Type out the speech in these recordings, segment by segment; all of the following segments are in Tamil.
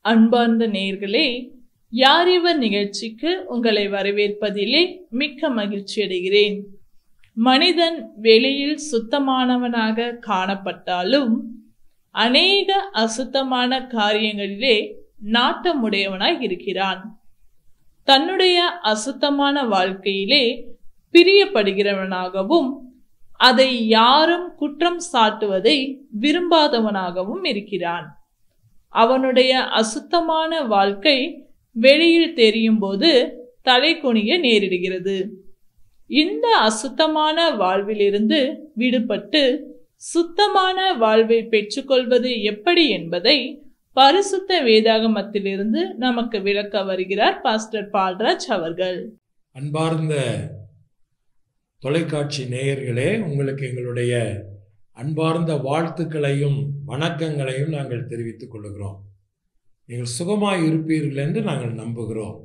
அன்பார்ந்த நேயர்களே, யார் இவர் நிகழ்ச்சிக்கு உங்களை வரவேற்பதிலே மிக்க மகிழ்ச்சி அடைகிறேன். மனிதன் வெளியில் சுத்தமானவனாக காணப்பட்டாலும் அநேக அசுத்தமான காரியங்களிலே நாட்டமுடையவனாய் இருக்கிறான். தன்னுடைய அசுத்தமான வாழ்க்கையிலே பிரியப்படுகிறவனாகவும் அதை யாரும் குற்றம் சாட்டுவதை விரும்பாதவனாகவும் இருக்கிறான். அவனுடைய அசுத்தமான வாழ்க்கை வெளியில் தெரியும் போது தலை குனிய நேரிடுகிறது. இந்த அசுத்தமான வாழ்விலிருந்து விடுபட்டு சுத்தமான வாழ்வை பெற்றுக்கொள்வது எப்படி என்பதை பரிசுத்த வேதாகமத்திலிருந்து நமக்கு விளக்க வருகிறார் பாஸ்டர் பால்ராஜ் அவர்கள். அன்பார்ந்த தொலைக்காட்சி நேயர்களே, உங்களுக்கு எங்களுடைய அன்பார்ந்த வாழ்த்துக்களையும் வணக்கங்களையும் நாங்கள் தெரிவித்துக் கொள்கிறோம். நீங்கள் சுகமாய் இருப்பீர்கள் என்று நாங்கள் நம்புகிறோம்.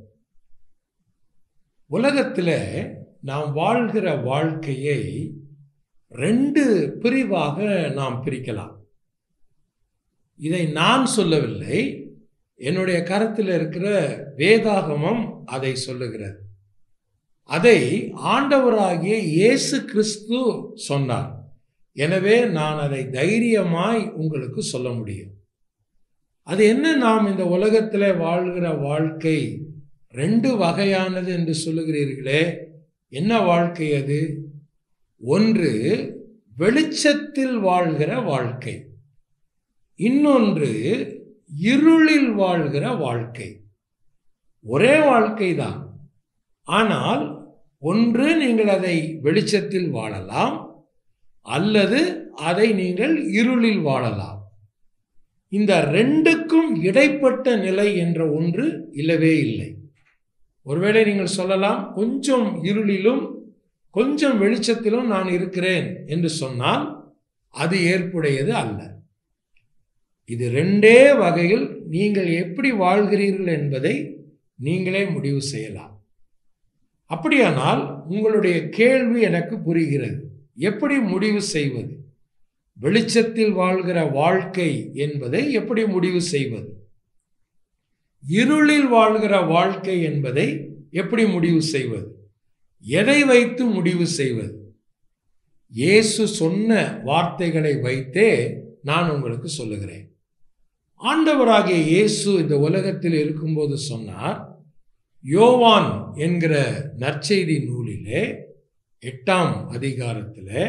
உலகத்தில் நாம் வாழ்கிற வாழ்க்கையை 2 பிரிவாக நாம் பிரிக்கலாம். இதை நான் சொல்லவில்லை, என்னுடைய கருத்தில் இருக்கிற வேதாகமம் அதை சொல்லுகிறது. அதை ஆண்டவராகிய இயேசு கிறிஸ்து சொன்னார். எனவே நான் அதை தைரியமாய் உங்களுக்கு சொல்ல முடியும். அது என்ன? நாம் இந்த உலகத்தில் வாழ்கிற வாழ்க்கை 2 வகையானது என்று சொல்லுகிறீர்களே, என்ன வாழ்க்கை அது? ஒன்று வெளிச்சத்தில் வாழ்கிற வாழ்க்கை, இன்னொன்று இருளில் வாழ்கிற வாழ்க்கை. ஒரே வாழ்க்கை தான், ஆனால் ஒன்று நீங்கள் அதை வெளிச்சத்தில் வாழலாம், அல்லது அதை நீங்கள் இருளில் வாழலாம். இந்த 2க்கும் இடைப்பட்ட நிலை என்ற ஒன்று இல்லவே இல்லை. ஒருவேளை நீங்கள் சொல்லலாம், கொஞ்சம் இருளிலும் கொஞ்சம் வெளிச்சத்திலும் நான் இருக்கிறேன் என்று சொன்னால் அது ஏற்புடையது அல்ல. இது 2 வகையில் நீங்கள் எப்படி வாழ்கிறீர்கள் என்பதை நீங்களே முடிவு செய்யலாம். அப்படியானால் உங்களுடைய கேள்வி எனக்கு புரிகிறது. எப்படி முடிவு செய்வது? வெளிச்சத்தில் வாழ்கிற வாழ்க்கை என்பதை எப்படி முடிவு செய்வது? இருளில் வாழ்கிற வாழ்க்கை என்பதை எப்படி முடிவு செய்வது? எதை வைத்து முடிவு செய்வது? இயேசு சொன்ன வார்த்தைகளை வைத்தே நான் உங்களுக்கு சொல்லுகிறேன். ஆண்டவராகிய இயேசு இந்த உலகத்தில் இருக்கும்போது சொன்னார். யோவான் என்கிற நற்செய்தி நூலிலே 8ஆம் அதிகாரத்திலே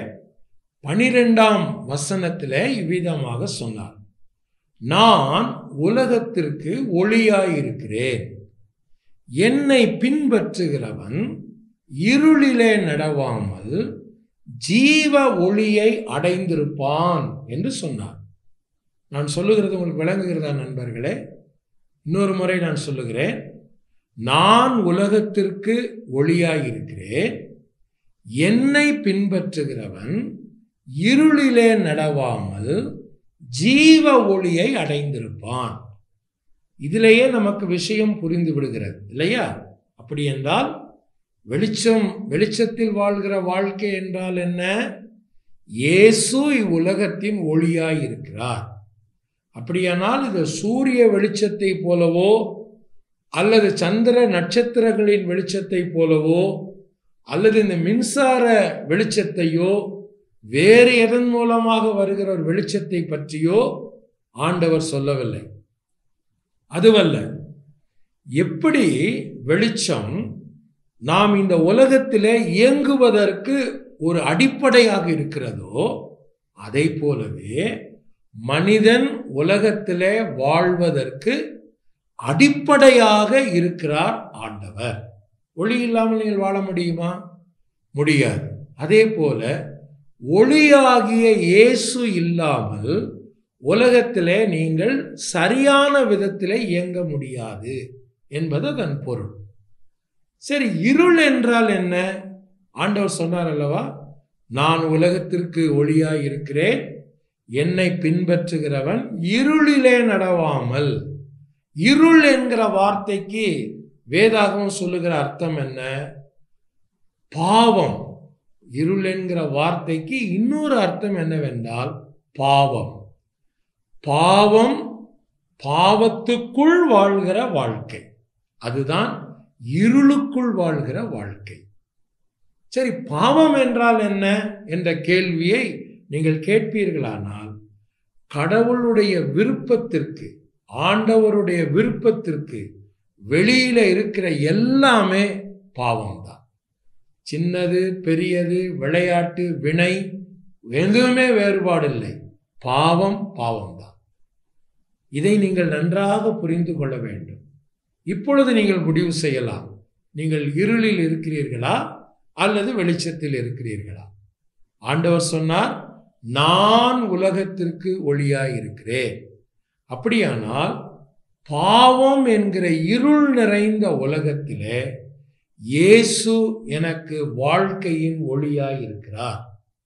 12ஆம் வசனத்திலே இவ்விதமாக சொன்னார். நான் உலகத்திற்கு ஒளியாயிருக்கிறேன். என்னை பின்பற்றுகிறவன் இருளிலே நடவாமல் ஜீவ ஒளியை அடைந்திருப்பான் என்று சொன்னார். நான் சொல்லுகிறது உங்களுக்கு விளங்குகிறதா நண்பர்களே? இன்னொரு முறை நான் சொல்லுகிறேன். நான் உலகத்திற்கு ஒளியாயிருக்கிறேன். என்னை பின்பற்றுகிறவன் இருளிலே நடவாமல் ஜீவ ஒளியை அடைந்திருப்பான். இதிலேயே நமக்கு விஷயம் புரிந்து விடுகிறது இல்லையா? அப்படி என்றால் வெளிச்சத்தில் வாழ்கிற வாழ்க்கை என்றால் என்ன? இயேசு இவ்வுலகத்தின் ஒளியாய் இருக்கிறார். அப்படியானால் இது சூரிய வெளிச்சத்தை போலவோ அல்லது சந்திர நட்சத்திரங்களின் வெளிச்சத்தை போலவோ அல்லது இந்த மின்சார வெளிச்சத்தையோ வேறு எதன் மூலமாக வருகிற ஒரு வெளிச்சத்தை பற்றியோ ஆண்டவர் சொல்லவில்லை. அதுவல்ல. எப்படி வெளிச்சம் நாம் இந்த உலகத்திலே இயங்குவதற்கு ஒரு அடிப்படையாக இருக்கிறதோ, அதை போலவே மனிதன் உலகத்திலே வாழ்வதற்கு அடிப்படையாக இருக்கிறார் ஆண்டவர். ஒளி இல்லாமல் நீங்கள் வாழ முடியுமா? முடியாது. அதே போல ஒளியாகிய இயேசு இல்லாமல் உலகத்திலே நீங்கள் சரியான விதத்திலே இயங்க முடியாது என்பது அதன் பொருள். சரி, இருள் என்றால் என்ன? ஆண்டவர் சொன்னார் அல்லவா, நான் உலகத்திற்கு ஒளியாய் இருக்கிறேன், என்னை பின்பற்றுகிறவன் இருளிலே நடவாமல். இருள் என்கிற வார்த்தைக்கு வேதாகமம் சொல்லுகிற அர்த்தம் என்ன? பாவம். இருள் என்கிற வார்த்தைக்கு இன்னொரு அர்த்தம் என்னவென்றால் பாவம். பாவம் பாவத்துக்குள் வாழ்கிற வாழ்க்கை, அதுதான் இருளுக்குள் வாழ்கிற வாழ்க்கை. சரி, பாவம் என்றால் என்ன என்ற கேள்வியை நீங்கள் கேட்பீர்களானால், கடவுளுடைய விருப்பத்திற்கு, ஆண்டவருடைய விருப்பத்திற்கு வெளியில இருக்கிற எல்லாமே பாவம்தான். சின்னது பெரியது, விளையாட்டு வினை, எதுவுமே வேறுபாடு இல்லை. பாவம் பாவம்தான். இதை நீங்கள் நன்றாக புரிந்து கொள்ள வேண்டும். இப்பொழுது நீங்கள் முடிவு செய்யலாம், நீங்கள் இருளில் இருக்கிறீர்களா அல்லது வெளிச்சத்தில் இருக்கிறீர்களா? ஆண்டவர் சொன்னார், நான் உலகத்திற்கு ஒளியாய் இருக்கிறேன். அப்படியானால் பாவம் என்கிற இருள் நிறைந்த உலகத்திலே இயேசு எனக்கு வாழ்க்கையின் ஒளியாய் இருக்கிறார்.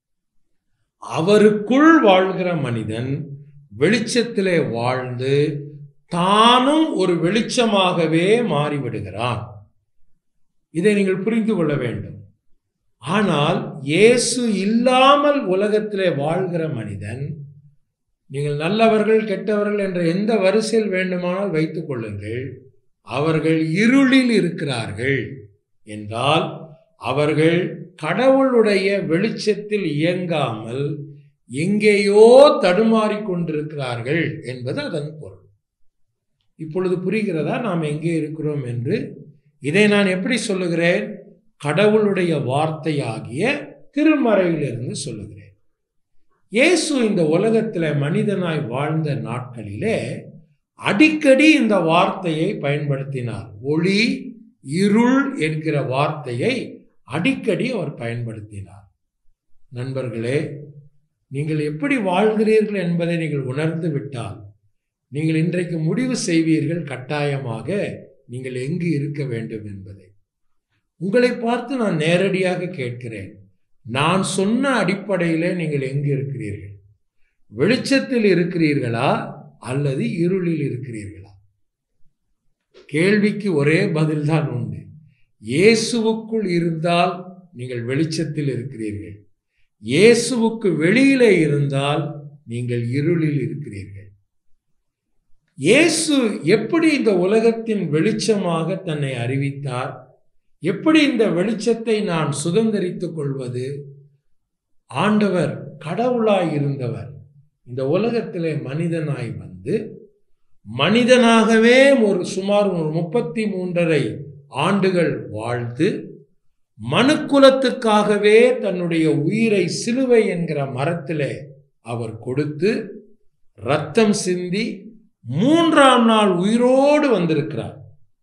அவருக்குள் வாழ்கிற மனிதன் வெளிச்சத்திலே வாழ்ந்து தானும் ஒரு வெளிச்சமாகவே மாறிவிடுகிறான். இதை நீங்கள் புரிந்து கொள்ள வேண்டும். ஆனால் இயேசு இல்லாமல் உலகத்திலே வாழ்கிற மனிதன், நீங்கள் நல்லவர்கள் கெட்டவர்கள் என்ற எந்த வரிசையில் வேண்டுமானால் வைத்துக் கொள்ளுங்கள், அவர்கள் இருளில் இருக்கிறார்கள் என்றால் அவர்கள் கடவுளுடைய வெளிச்சத்தில் இயங்காமல் எங்கேயோ தடுமாறிக் கொண்டிருக்கிறார்கள் என்பது அதன் பொருள். இப்பொழுது புரிகிறதா நாம் எங்கே இருக்கிறோம் என்று? இதை நான் எப்படி சொல்லுகிறேன்? கடவுளுடைய வார்த்தையாகிய திருமறையிலிருந்து சொல்லுகிறேன். இயேசு இந்த உலகத்தில் மனிதனாய் வாழ்ந்த நாட்களிலே அடிக்கடி இந்த வார்த்தையை பயன்படுத்தினார். ஒளி இருள் என்கிற வார்த்தையை அடிக்கடி அவர் பயன்படுத்தினார். நண்பர்களே, நீங்கள் எப்படி வாழ்கிறீர்கள் என்பதை நீங்கள் உணர்ந்து விட்டால் நீங்கள் இன்றைக்கு முடிவு செய்வீர்கள் கட்டாயமாக நீங்கள் எங்கு இருக்க வேண்டும் என்பதை. உங்களை பார்த்து நான் நேரடியாக கேட்கிறேன், நான் சொன்ன அடிப்படையிலே நீங்கள் எங்கு இருக்கிறீர்கள்? வெளிச்சத்தில் இருக்கிறீர்களா அல்லது இருளில் இருக்கிறீர்களா? கேள்விக்கு ஒரே பதில்தான் உண்டு. இயேசுவுக்குள் இருந்தால் நீங்கள் வெளிச்சத்தில் இருக்கிறீர்கள். இயேசுவுக்கு வெளியிலே இருந்தால் நீங்கள் இருளில் இருக்கிறீர்கள். இயேசு எப்படி இந்த உலகத்தின் வெளிச்சமாக தன்னை அறிவித்தார்? எப்படி இந்த வெளிச்சத்தை நான் சுதந்தரித்துக் கொள்வது? ஆண்டவர் கடவுளாய் இருந்தவர் இந்த உலகத்திலே மனிதனாய் வந்து மனிதனாகவே சுமார் 33.5 ஆண்டுகள் வாழ்ந்து மனுக்குலத்துக்காகவே தன்னுடைய உயிரை சிலுவை என்கிற மரத்திலே அவர் கொடுத்து இரத்தம் சிந்தி 3ஆம் நாள் உயிரோடு வந்திருக்கிறார்.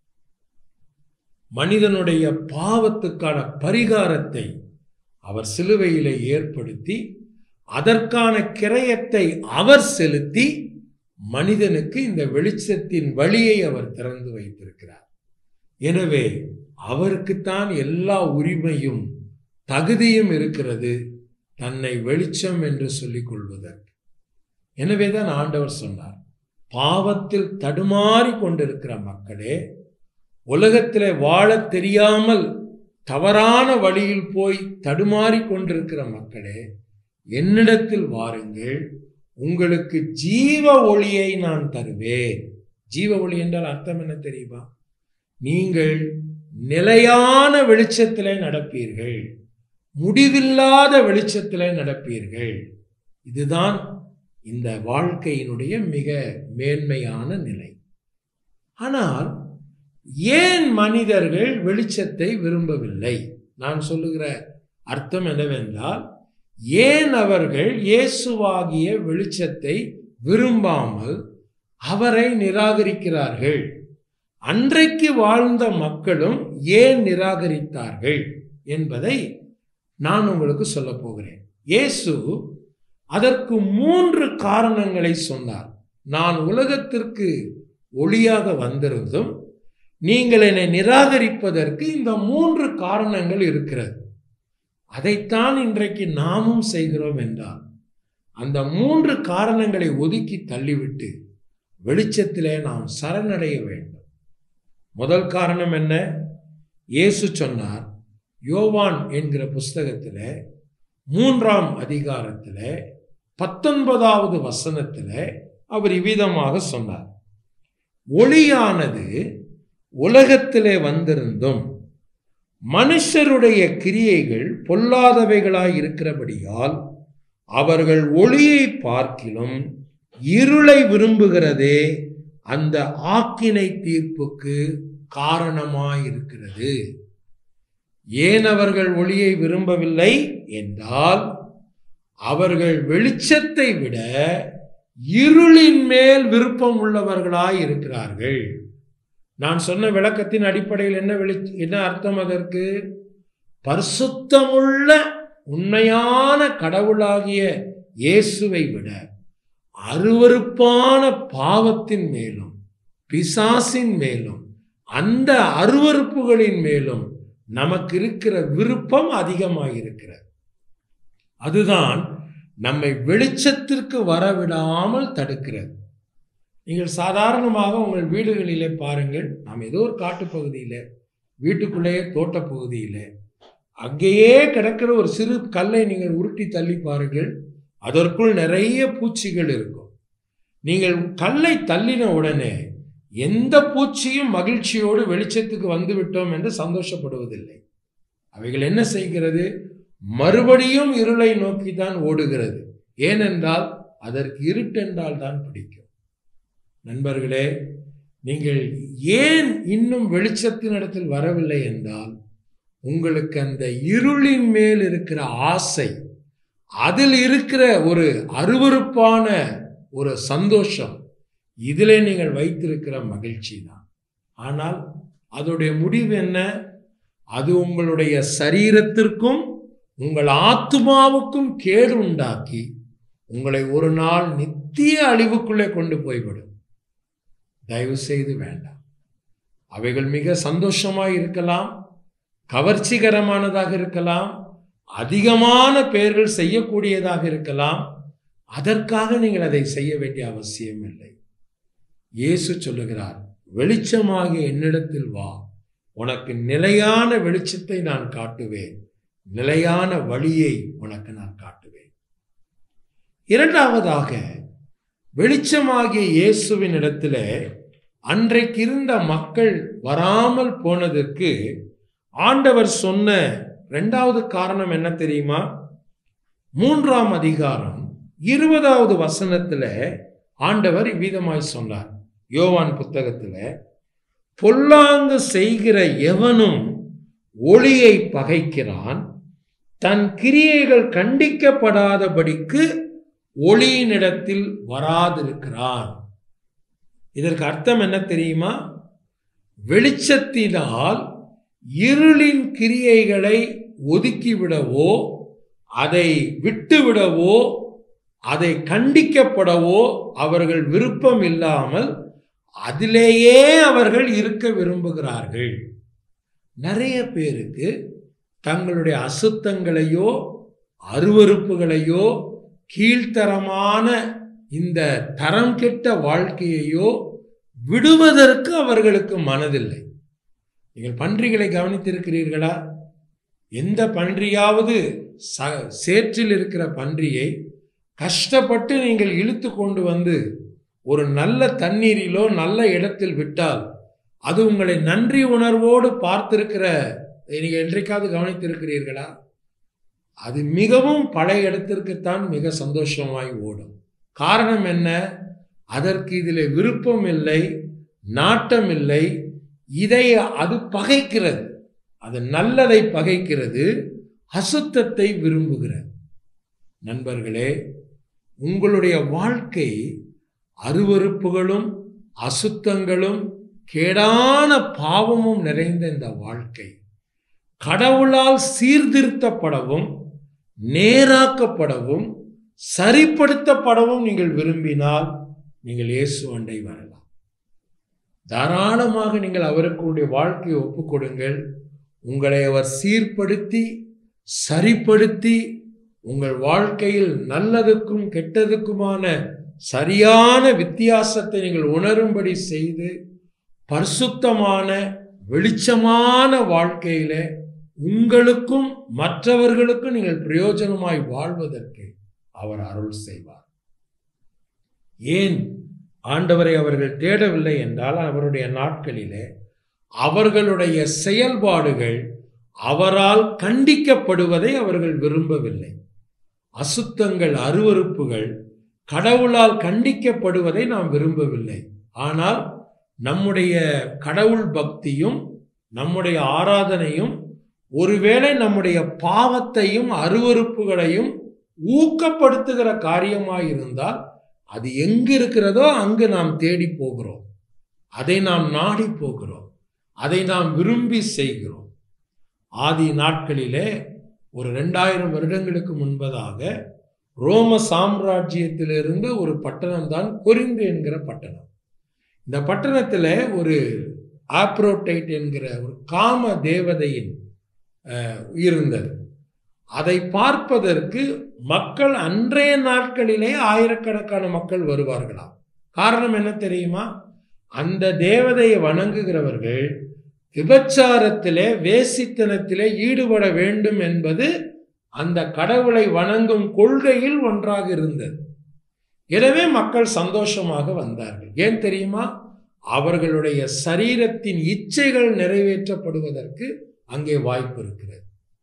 மனிதனுடைய பாவத்துக்கான பரிகாரத்தை அவர் சிலுவையிலே ஏற்படுத்தி அதற்கான கிரயத்தை அவர் செலுத்தி மனிதனுக்கு இந்த வெளிச்சத்தின் வழியை அவர் திறந்து வைத்திருக்கிறார். எனவே அவருக்குத்தான் எல்லா உரிமையும் தகுதியும் இருக்கிறது தன்னை வெளிச்சம் என்று சொல்லிக் கொள்வதற்கு. எனவேதான் ஆண்டவர் சொன்னார், பாவத்தில் தடுமாறி கொண்டிருக்கிற மக்களே, உலகத்திலே வாழ தெரியாமல் தவறான வழியில் போய் தடுமாறி கொண்டிருக்கிற மக்களே, என்னிடத்தில் வாருங்கள், உங்களுக்கு ஜீவ ஒளியை நான் தருவேன். ஜீவ ஒளி என்றால் அர்த்தம் என்ன தெரியுமா? நீங்கள் நிலையான வெளிச்சத்திலே நடப்பீர்கள், முடிவில்லாத வெளிச்சத்திலே நடப்பீர்கள். இதுதான் இந்த வாழ்க்கையினுடைய மிக மேன்மையான நிலை. ஆனால் ஏன் மனிதர்கள் வெளிச்சத்தை விரும்பவில்லை? நான் சொல்லுகிற அர்த்தம் என்னவென்றால், ஏன் அவர்கள் இயேசுவாகிய வெளிச்சத்தை விரும்பாமல் அவரை நிராகரிக்கிறார்கள்? அன்றைக்கு வாழ்ந்த மக்களும் ஏன் நிராகரித்தார்கள் என்பதை நான் உங்களுக்கு சொல்ல போகிறேன். இயேசு அதற்கு 3 காரணங்களை சொன்னார். நான் உலகத்திற்கு ஒளியாக வந்திருந்தும் நீங்கள் என்னை நிராகரிப்பதற்கு இந்த 3 காரணங்கள் இருக்கிறது. அதைத்தான் இன்றைக்கு நாமும் செய்கிறோம் என்றால், அந்த 3 காரணங்களை ஒதுக்கி தள்ளிவிட்டு வெளிச்சத்திலே நாம் சரணடைய வேண்டும். முதல் காரணம் என்ன? இயேசு சொன்னார், யோவான் என்கிற புஸ்தகத்தில் 3ஆம் அதிகாரத்தில் 19வது வசனத்தில் அவர் இவ்விதமாக சொன்னார், ஒளியானது உலகத்திலே வந்திருந்தும் மனுஷருடைய கிரியைகள் பொல்லாதவைகளாய் இருக்கிறபடியால் அவர்கள் ஒளியை பார்க்கிலும் இருளை விரும்புகிறதே அந்த ஆக்கினை தீர்ப்புக்கு காரணமாயிருக்கிறது. ஏன் அவர்கள் ஒளியை விரும்பவில்லை என்றால், அவர்கள் வெளிச்சத்தை விட இருளின் மேல் விருப்பம் உள்ளவர்களாய் இருக்கிறார்கள். நான் சொன்ன விளக்கத்தின் அடிப்படையில் என்ன அர்த்தம்? அதற்கு பரிசுத்தமுள்ள உண்மையான கடவுளாகிய இயேசுவை விட அருவருப்பான பாவத்தின் மேலும் பிசாசின் மேலும் அந்த அருவருப்புகளின் மேலும் நமக்கு இருக்கிற விருப்பம் அதிகமாயிருக்கிறது. அதுதான் நம்மை வெளிச்சத்திற்கு வரவிடாமல் தடுக்கிறது. நீங்கள் சாதாரணமாக உங்கள் வீடுகளிலே பாருங்கள், நாம் ஏதோ ஒரு காட்டுப்பகுதியில், வீட்டுக்குள்ளேயே தோட்டப்பகுதியில் அங்கேயே கிடக்கிற ஒரு சிறு கல்லை நீங்கள் உருட்டி தள்ளி பாருங்கள், அதற்குள் நிறைய பூச்சிகள் இருக்கும். நீங்கள் கல்லை தள்ளின உடனே எந்த பூச்சியும் மகிழ்ச்சியோடு வெளிச்சத்துக்கு வந்து விட்டோம் என்று சந்தோஷப்படுவதில்லை. அவைகள் என்ன செய்கிறது? மறுபடியும் இருளை நோக்கி தான் ஓடுகிறது. ஏனென்றால் அதற்கு இருட்டென்றால் தான் பிடிக்கும். நண்பர்களே, நீங்கள் ஏன் இன்னும் வெளிச்சத்தின் இடத்தில் வரவில்லை என்றால், உங்களுக்கு அந்த இருளின் மேல் இருக்கிற ஆசை, அதில் இருக்கிற ஒரு அருவருப்பான ஒரு சந்தோஷம், இதிலே நீங்கள் வைத்திருக்கிற மகிழ்ச்சி தான். ஆனால் அதோடைய முடிவு என்ன? அது உங்களுடைய சரீரத்திற்கும் உங்கள் ஆத்துமாவுக்கும் கேடு உண்டாக்கி உங்களை ஒரு நாள் நித்திய அழிவுக்குள்ளே கொண்டு போய்விடும். தயவு செய்து வேண்டாம். அவைகள் மிக சந்தோஷமாய் இருக்கலாம், கவர்ச்சிகரமானதாக இருக்கலாம், அதிகமான பேர்கள் செய்யக்கூடியதாக இருக்கலாம். அதற்காக நீங்கள் அதை செய்ய வேண்டிய அவசியம் இல்லை. இயேசு சொல்லுகிறார், வெளிச்சமாகிய என்னிடத்தில் வா, உனக்கு நிலையான வெளிச்சத்தை நான் காட்டுவேன், நிலையான வழியை உனக்கு நான் காட்டுவேன். இரண்டாவதாக, வெளிச்சமாகிய இயேசுவின் இடத்துல அன்றைக்கு இருந்த மக்கள் வராமல் போனதற்கு ஆண்டவர் சொன்ன இரண்டாவது காரணம் என்ன தெரியுமா? 3ஆம் அதிகாரம் 20வது வசனத்துல ஆண்டவர் இவ்விதமாய் சொன்னார். யோவான் புத்தகத்துல, பொல்லாங்கு செய்கிற எவனும் ஒளியை பகைக்கிறான், தன் கிரியைகள் கண்டிக்கப்படாதபடிக்கு ஒளியினிடத்தில் வராதிருக்கிறான். இதற்கு அர்த்தம் என்ன தெரியுமா? வெளிச்சத்தினால் இருளின் கிரியைகளை ஒதுக்கிவிடவோ, அதை விட்டுவிடவோ, அதை கண்டிக்கப்படவோ அவர்கள் விருப்பம் இல்லாமல் அதிலேயே அவர்கள் இருக்க விரும்புகிறார்கள். நிறைய பேருக்கு தங்களுடைய அசுத்தங்களையோ அருவருப்புகளையோ கீழ்த்தரமான இந்த தரம் கெட்ட வாழ்க்கையையோ விடுவதற்கு அவர்களுக்கு மனதில்லை. நீங்கள் பன்றிகளை கவனித்திருக்கிறீர்களா? எந்த பன்றியாவது சேற்றில் இருக்கிற பன்றியை கஷ்டப்பட்டு நீங்கள் இழுத்து கொண்டு வந்து ஒரு நல்ல தண்ணீரிலோ நல்ல இடத்தில் விட்டால் அது உங்களை நன்றி உணர்வோடு பார்த்திருக்கிற நீங்கள் என்றைக்காவது கவனித்திருக்கிறீர்களா? அது மிகவும் பழைய இடத்திற்குத்தான் மிக சந்தோஷமாய் ஓடும். காரணம் என்ன? அதற்கு இதில் விருப்பம் இல்லை, நாட்டம் இல்லை. இதை அது பகைக்கிறது, அது நல்லதை பகைக்கிறது, அசுத்தத்தை விரும்புகிறது. நண்பர்களே, உங்களுடைய வாழ்க்கை அருவருப்புகளும் அசுத்தங்களும் கேடான பாவமும் நிறைந்த இந்த வாழ்க்கை கடவுளால் சீர்திருத்தப்படவும் நேராக்கப்படவும் சரிப்படுத்தப்படவும் நீங்கள் விரும்பினால் நீங்கள் இயேசு அண்டை வரலாம். தாராளமாக நீங்கள் அவருக்குடைய வாழ்க்கையை ஒப்புக்கொடுங்கள். உங்களை அவர் சீர்படுத்தி சரிப்படுத்தி உங்கள் வாழ்க்கையில் நல்லதுக்கும் கெட்டதுக்குமான சரியான வித்தியாசத்தை நீங்கள் உணரும்படி செய்து பரிசுத்தமான வெளிச்சமான வாழ்க்கையில உங்களுக்கும் மற்றவர்களுக்கும் நீங்கள் பிரயோஜனமாய் வாழ்வதற்கு அவர் அருள் செய்வார். ஏன் ஆண்டவரை அவர்கள் தேடவில்லை என்றால் அவருடைய நாட்களிலே அவர்களுடைய செயல்பாடுகள் அவரால் கண்டிக்கப்படுவதை அவர்கள் விரும்பவில்லை. அசுத்தங்கள், அருவருப்புகள் கடவுளால் கண்டிக்கப்படுவதை நாம் விரும்பவில்லை. ஆனால் நம்முடைய கடவுள் பக்தியும் நம்முடைய ஆராதனையும் ஒருவேளை நம்முடைய பாவத்தையும் அருவருப்புகளையும் ஊக்கப்படுத்துகிற காரியமாயிருந்தால் அது எங்கு இருக்கிறதோ அங்கு நாம் தேடி போகிறோம், அதை நாம் நாடி போகிறோம், அதை நாம் விரும்பி செய்கிறோம். ஆதி நாட்களிலே ஒரு 2000 வருடங்களுக்கு முன்பதாக ரோம சாம்ராஜ்யத்திலிருந்து ஒரு பட்டணம் தான் கொரிந்து என்கிற பட்டணம். இந்த பட்டணத்தில் ஒரு ஆப்ரோடைட் என்கிற ஒரு காம தேவதையின் இருந்தது. அதை பார்ப்பதற்கு மக்கள் அன்றைய நாட்களிலே ஆயிரக்கணக்கான மக்கள் வருவார்களாம். காரணம் என்ன தெரியுமா? அந்த தேவதையை வணங்குகிறவர்கள் விபச்சாரத்திலே, வேசித்தனத்திலே ஈடுபட வேண்டும் என்பது அந்த கடவுளை வணங்கும் கொள்கையில் ஒன்றாக இருந்தது. எனவே மக்கள் சந்தோஷமாக வந்தார்கள். ஏன் தெரியுமா? அவர்களுடைய சரீரத்தின் இச்சைகள் நிறைவேற்றப்படுவதற்கு அங்கே வாய்ப்பு இருக்கிறது.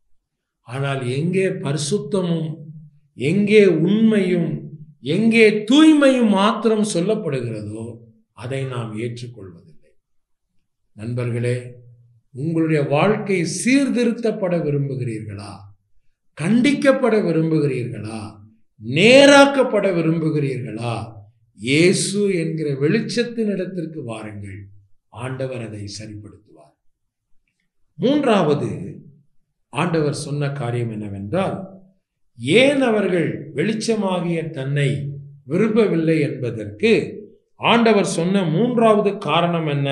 ஆனால் எங்கே பரிசுத்தமும், எங்கே உண்மையும், எங்கே தூய்மையும் மாத்திரம் சொல்லப்படுகிறதோ அதை நாம் ஏற்றுக்கொள்வதில்லை. நண்பர்களே, உங்களுடைய வாழ்க்கை சீர்திருத்தப்பட விரும்புகிறீர்களா? கண்டிக்கப்பட விரும்புகிறீர்களா? நேராக்கப்பட விரும்புகிறீர்களா? இயேசு என்கிற வெளிச்சத்தின் இடத்திற்கு வாருங்கள். ஆண்டவர் அதை சரிப்படுத்துவார். மூன்றாவது ஆண்டவர் சொன்ன காரியம் என்னவென்றால், ஏன் அவர்கள் வெளிச்சமாகிய தன்னை விரும்பவில்லை என்பதற்கு ஆண்டவர் சொன்ன மூன்றாவது காரணம் என்ன?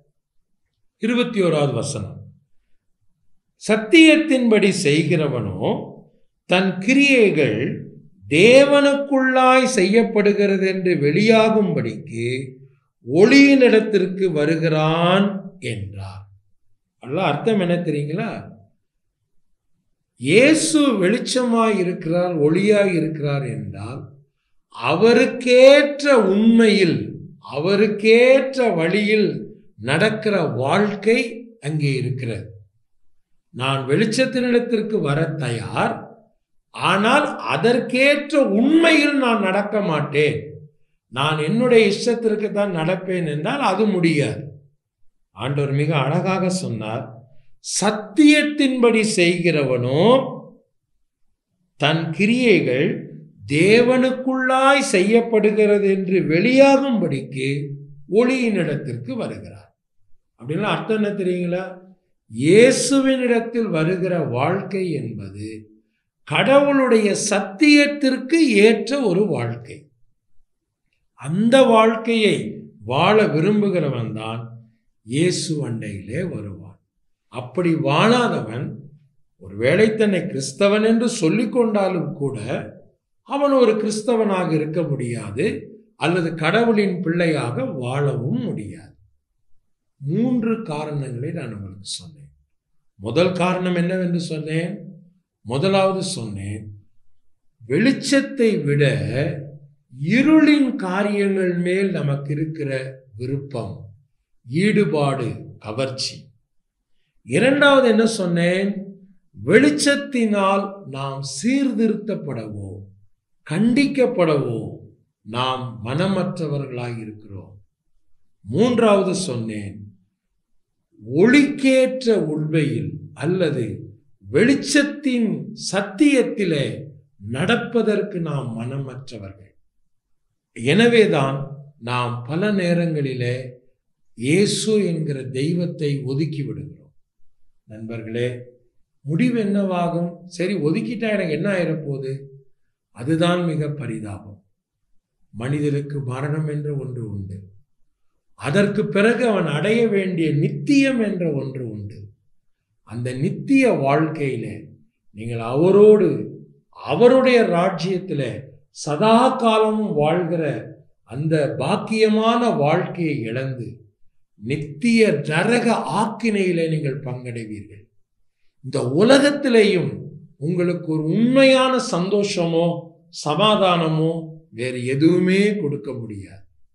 21வது வசனம். சத்தியத்தின்படி செய்கிறவனோ தன் கிரியைகள் தேவனுக்குள்ளாய் செய்யப்படுகிறது என்று வெளியாகும்படிக்கு ஒளியினிடத்திற்கு வருகிறான் என்றார். அல்ல அர்த்தம் என்ன தெரியுங்களா? இயேசு வெளிச்சமாய் இருக்கிறார், ஒளியாய் இருக்கிறார் என்றால் அவருக்கேற்ற உண்மையில், அவருக்கேற்ற வழியில் நடக்கிற வாழ்க்கை அங்கே இருக்கிறது. நான் வெளிச்சத்தினிடத்திற்கு வர தயார், ஆனால் அதற்கேற்ற உண்மையில் நான் நடக்க மாட்டேன், நான் என்னுடைய இஷ்டத்திற்கு தான் நடப்பேன் என்றால் அது முடியாது. ஆண்டவர் மிக அழகாக சொன்னார், சத்தியத்தின்படி செய்கிறவனோ தன் கிரியைகள் தேவனுக்குள்ளாய் செய்யப்படுகிறது என்று வெளியாகும்படிக்கு ஒளியினிடத்திற்கு வருகிறார். அப்படின்னா அர்த்தம் என்ன தெரியுங்களா? இயேசுவினிடத்தில் வருகிற வாழ்க்கை என்பது கடவுளுடைய சத்தியத்திற்கு ஏற்ற ஒரு வாழ்க்கை. அந்த வாழ்க்கையை வாழ விரும்புகிறவன் தான் இயேசு அண்டையிலே வருவான். அப்படி வாழாதவன் ஒருவேளை தன்னை கிறிஸ்தவன் என்று சொல்லிக் கொண்டாலும் கூட அவன் ஒரு கிறிஸ்தவனாக இருக்க முடியாது, அல்லது கடவுளின் பிள்ளையாக வாழவும் முடியாது. 3 காரணங்களை நான் உங்களுக்கு சொன்னேன். முதல் காரணம் என்னவென்று சொன்னேன்? முதலாவது சொன்னேன், வெளிச்சத்தை விட இருளின் காரியங்கள் மேல் நமக்கு இருக்கிற விருப்பம், ஈடுபாடு, கவர்ச்சி. இரண்டாவது என்ன சொன்னேன்? வெளிச்சத்தினால் நாம் சீர்திருத்தப்படவோ கண்டிக்கப்படவோ நாம் மனமற்றவர்களாக இருக்கிறோம். மூன்றாவது சொன்னேன், ஒளிக்கேற்ற உண்மையில் அல்லது வெளிச்சத்தின் சத்தியத்திலே நடப்பதற்கு நாம் மனமற்றவர்கள். எனவேதான் நாம் பல நேரங்களிலே இயேசு என்கிற தெய்வத்தை ஒதுக்கி விடுகிறோம். நண்பர்களே, முடிவு என்னவாகும்? சரி, ஒதுக்கிட்டா எனக்கு என்ன ஆயிரப்போகுது? அதுதான் மிக பரிதாபம். மனிதனுக்கு மரணம் என்ற ஒன்று உண்டு, அதற்கு பிறகு அவன் அடைய வேண்டிய நித்தியம் என்ற ஒன்று உண்டு. அந்த நித்திய வாழ்க்கையில நீங்கள் அவரோடு அவருடைய ராஜ்யத்தில் சதா காலமும் வாழ்கிற அந்த பாக்கியமான வாழ்க்கையை இழந்து நித்திய நரக ஆக்கினையிலே நீங்கள் பங்கடைவீர்கள். இந்த உலகத்திலேயும் உங்களுக்கு ஒரு உண்மையான சந்தோஷமோ சமாதானமோ வேறு எதுவுமே கொடுக்க முடியாது.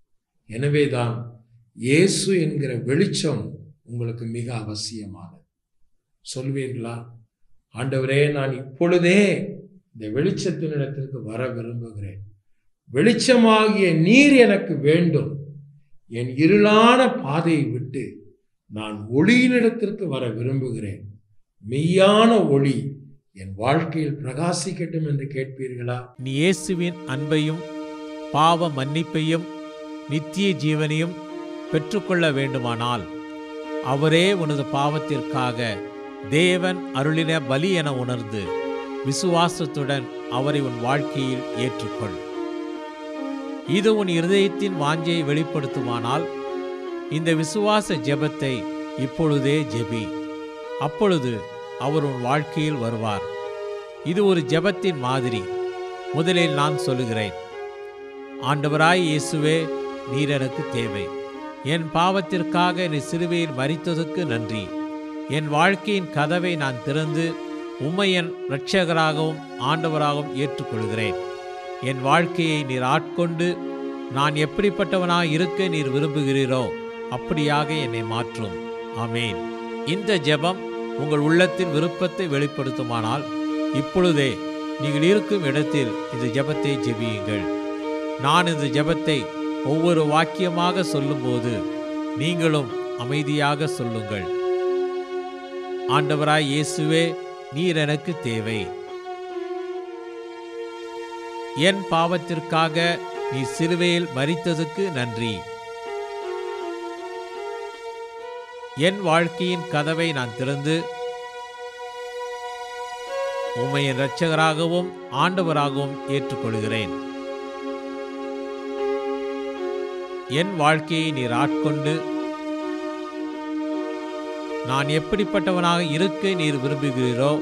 எனவேதான் இயேசு என்கிற வெளிச்சம் உங்களுக்கு மிக அவசியமானது. சொல்வீர்களா, ஆண்டவரே, நான் இப்பொழுதே இந்த வெளிச்சத்தினிடத்திற்கு வர விரும்புகிறேன், வெளிச்சமாகிய நீர் எனக்கு வேண்டும், என் இருளான பாதையை விட்டு நான் ஒளியினிடத்திற்கு வர விரும்புகிறேன், மெய்யான ஒளி என் வாழ்க்கையில் பிரகாசிக்கட்டும் என்று கேட்பீர்களா? நீ இயேசுவின் அன்பையும் பாவ மன்னிப்பையும் நித்திய ஜீவனையும் பெற்றுக்கொள்ள வேண்டுமானால் அவரே உனது பாவத்திற்காக தேவன் அருளின பலி என உணர்ந்து விசுவாசத்துடன் அவரை உன் வாழ்க்கையில் ஏற்றுக்கொள். இது உன் இருதயத்தின் வாஞ்சையை வெளிப்படுத்துமானால் இந்த விசுவாச ஜெபத்தை இப்பொழுதே ஜெபி. அப்பொழுது அவர் உன் வாழ்க்கையில் வருவார். இது ஒரு ஜெபத்தின் மாதிரி. முதலில் நான் சொல்லுகிறேன். ஆண்டவராய் இயேசுவே, நீர் எனக்கு தேவை. என் பாவத்திற்காக நீ சிலுவையில் மரித்ததற்கு நன்றி. என் வாழ்க்கையின் கதவை நான் திறந்து உம்மை என் இரட்சகராகவும் ஆண்டவராகவும் ஏற்றுக்கொள்கிறேன். என் வாழ்க்கையை நீர் ஆட்கொண்டு நான் எப்படிப்பட்டவனாக இருக்க நீர் விரும்புகிறீரோ அப்படியாக என்னை மாற்றும். ஆமேன். இந்த ஜெபம் உங்கள் உள்ளத்தின் விருப்பத்தை வெளிப்படுத்துமானால் இப்பொழுதே நீங்கள் இருக்கும் இடத்தில் இந்த ஜெபத்தை ஜெபியுங்கள். நான் இந்த ஜெபத்தை ஒவ்வொரு வாக்கியமாக சொல்லும்போது நீங்களும் அமைதியாக சொல்லுங்கள். ஆண்டவராய் இயேசுவே, நீர் எனக்கு தேவை. என் பாவத்திற்காக நீ சிலுவையில் மரித்ததுக்கு நன்றி. என் வாழ்க்கையின் கதவை நான் திறந்து உம்மை என் இரட்சகராகவும் ஆண்டவராகவும் ஏற்றுக்கொள்கிறேன். என் வாழ்க்கையை நீர் ஆட்கொண்டு நான் எப்படிப்பட்டவனாக இருக்க நீர் விரும்புகிறீரோ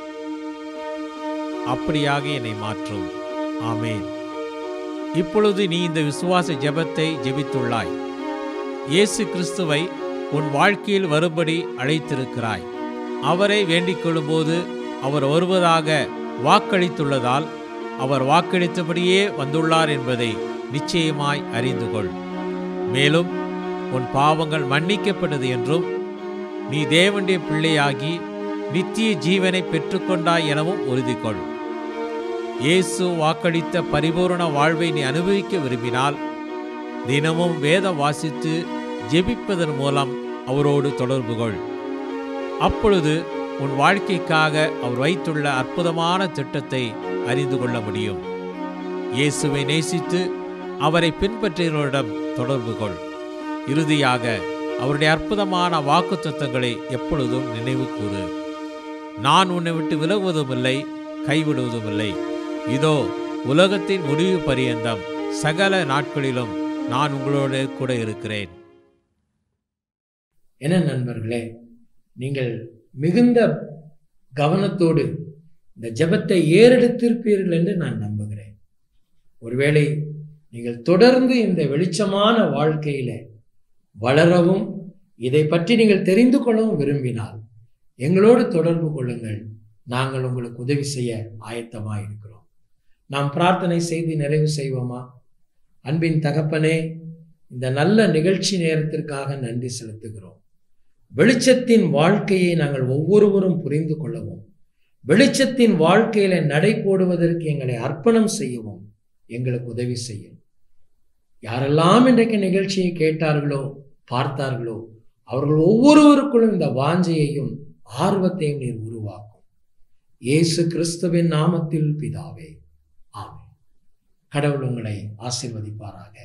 அப்படியாக என்னை மாற்றும். ஆமேன். இப்பொழுது நீ இந்த விசுவாச ஜெபத்தை ஜெபித்துள்ளாய். இயேசு கிறிஸ்துவை உன் வாழ்க்கையில் வரும்படி அழைத்திருக்கிறாய். அவரை வேண்டிக் கொள்ளும்போது அவர் வருவதாக வாக்களித்துள்ளதால் அவர் வாக்களித்தபடியே வந்துள்ளார் என்பதை நிச்சயமாய் அறிந்து கொள். மேலும் உன் பாவங்கள் மன்னிக்கப்பட்டது என்றும் நீ தேவனுடைய பிள்ளையாகி நித்திய ஜீவனை பெற்றுக்கொண்டாய் எனவும் உறுதி கொள். இயேசு வாக்களித்த பரிபூரண வாழ்வை நீ அனுபவிக்க விரும்பினால் தினமும் வேதம் வாசித்து ஜெபிப்பதன் மூலம் அவரோடு தொடர்பு கொள். அப்பொழுது உன் வாழ்க்கைக்காக அவர் வைத்துள்ள அற்புதமான திட்டத்தை அறிந்து கொள்ள முடியும். இயேசுவை நேசித்து அவரை பின்பற்றியவர்களிடம் தொடர்பு கொள். இறுதியாக அவருடைய அற்புதமான வாக்குத்தத்தங்களை எப்பொழுதும் நினைவு கூறு. நான் உன்னை விட்டு விலகுவதுமில்லை, கைவிடுவதுமில்லை. இதோ உலகத்தின் முடிவு பரியந்தம் சகல நாட்களிலும் நான் உங்களோடு கூட இருக்கிறேன். என நண்பர்களே, நீங்கள் மிகுந்த கவனத்தோடு இந்த ஜெபத்தை ஏறெடுத்திருப்பீர்கள் என்று நான் நம்புகிறேன். ஒருவேளை நீங்கள் தொடர்ந்து இந்த வெளிச்சமான வாழ்க்கையில வளரவும் இதை பற்றி நீங்கள் தெரிந்து கொள்ளவும் விரும்பினால் எங்களோடு தொடர்பு கொள்ளுங்கள். நாங்கள் உங்களுக்கு உதவி செய்ய ஆயத்தமாக இருக்கிறோம். நாம் பிரார்த்தனை செய்து நிறைவு செய்வோமா? அன்பின் தகப்பனே, இந்த நல்ல நிகழ்ச்சி நேரத்திற்காக நன்றி செலுத்துகிறோம். வெளிச்சத்தின் வாழ்க்கையை நாங்கள் ஒவ்வொருவரும் புரிந்து கொள்ளவும், வெளிச்சத்தின் வாழ்க்கையில நடை போடுவதற்கு எங்களை அர்ப்பணம் செய்யவும் எங்களுக்கு உதவி செய்யும். யாரெல்லாம் இன்றைக்கு நிகழ்ச்சியை கேட்டார்களோ பார்த்தார்களோ அவர்கள் ஒவ்வொருவருக்குள்ளும் இந்த வாஞ்சையையும் ஆர்வத்தையும் நீர் உருவாக்கும். இயேசு கிறிஸ்துவின் நாமத்தில் பிதாவே, ஆமென். கடவுள் உங்களை ஆசீர்வதிப்பாராக.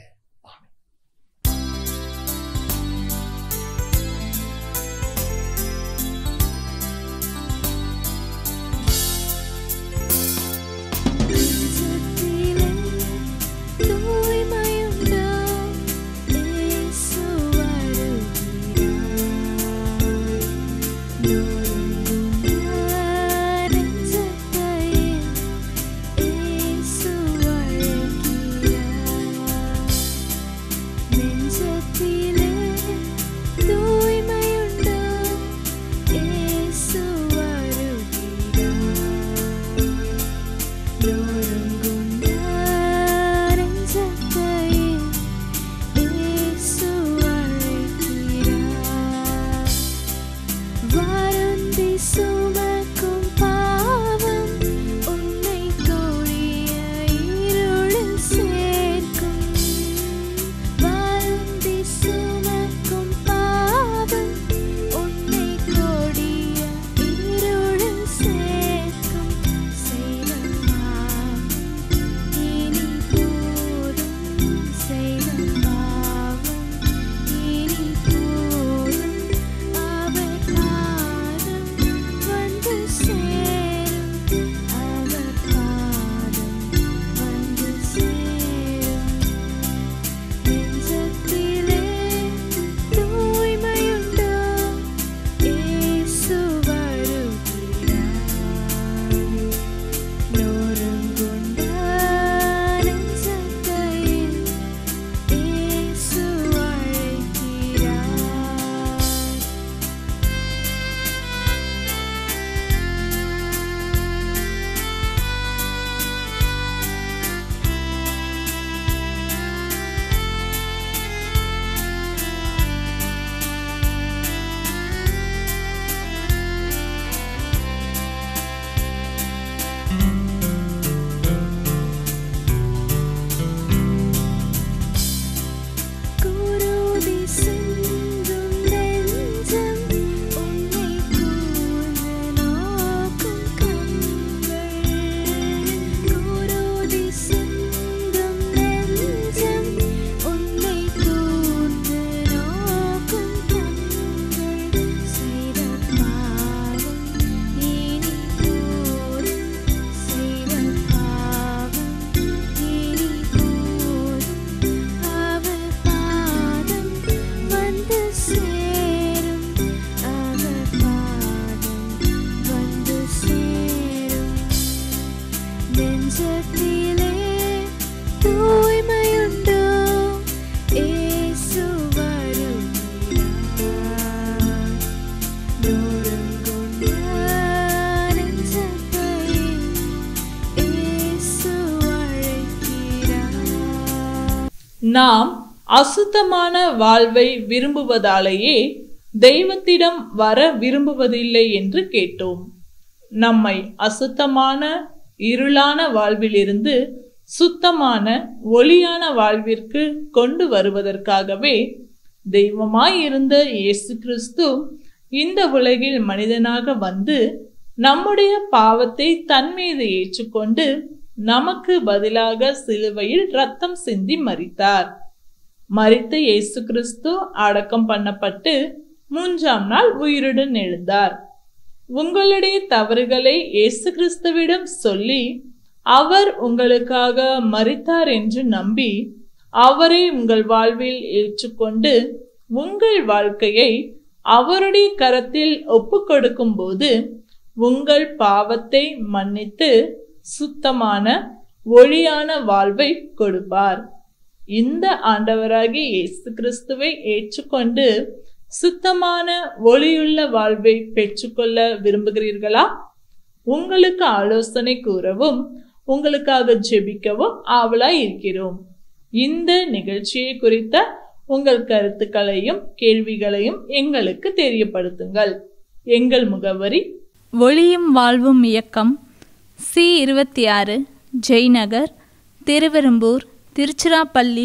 நாம் அசுத்தமான வாழ்வை விரும்புவதாலேயே தெய்வத்திடம் வர விரும்புவதில்லை என்று கேட்டோம். நம்மை அசுத்தமான இருளான வாழ்விலிருந்து சுத்தமான ஒளியான வாழ்விற்கு கொண்டு வருவதற்காகவே தெய்வமாயிருந்த இயேசு கிறிஸ்து இந்த உலகில் மனிதனாக வந்து நம்முடைய பாவத்தை தன் மீது ஏற்றுக்கொண்டு நமக்கு பதிலாக சிலுவையில் இரத்தம் சிந்தி மரித்தார். மரித்த இயேசு கிறிஸ்து அடக்கம் பண்ணப்பட்டு 3ஆம் நாள் உயிருடன் எழுந்தார். உங்களுடைய தவறுகளை இயேசு கிறிஸ்துவிடம் சொல்லி அவர் உங்களுக்காக மரித்தார் என்று நம்பி அவரை உங்கள் வாழ்வில் ஏற்றுக்கொண்டு உங்கள் வாழ்க்கையை அவருடைய கரத்தில் ஒப்பு கொடுக்கும் போது உங்கள் பாவத்தை மன்னித்து சுத்தமான ஒளியான வாழ்வை கொடுப்பார். இந்த ஆண்டவராகிய இயேசு கிறிஸ்துவை ஏற்றுக்கொண்டு சுத்தமான ஒளியுள்ள வாழ்வை பெற்றுக்கொள்ள விரும்புகிறீர்களா? உங்களுக்கு ஆலோசனை கூறவும் உங்களுக்காக ஜெபிக்கவும் ஆவலாய் இருக்கிறோம். இந்த நிகழ்ச்சியை குறித்த உங்கள் கருத்துக்களையும் கேள்விகளையும் எங்களுக்கு தெரியப்படுத்துங்கள். எங்கள் முகவரி ஒளியும் வாழ்வும் இயக்கம், C26, ஜெய்நகர், திருவெரும்பூர், திருச்சிராப்பள்ளி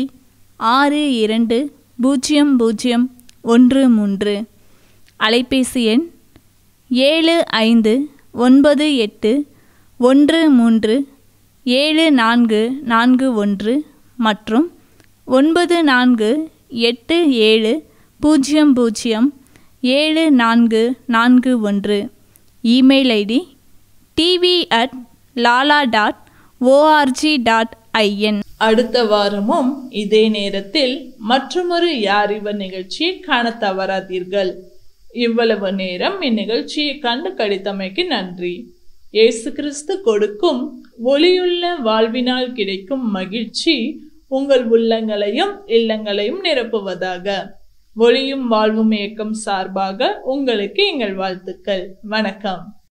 620013. அலைபேசி எண் 7598137441 மற்றும் 9487007441. Email ID tv@lala.org.in. அடுத்த வாரமும் இதே நேரத்தில் மற்றொரு யாரிவர் நிகழ்ச்சியை காண தவறாதீர்கள். இவ்வளவு நேரம் இந்நிகழ்ச்சியை கண்டு கழித்தமைக்கு நன்றி. இயேசு கிறிஸ்து கொடுக்கும் ஒளியுள்ள வாழ்வினால் கிடைக்கும் மகிழ்ச்சி உங்கள் உள்ளங்களையும் இல்லங்களையும் நிரப்புவதாக. ஒளியும் வாழ்வும் இயக்கம் சார்பாக உங்களுக்கு எங்கள் வாழ்த்துக்கள். வணக்கம்.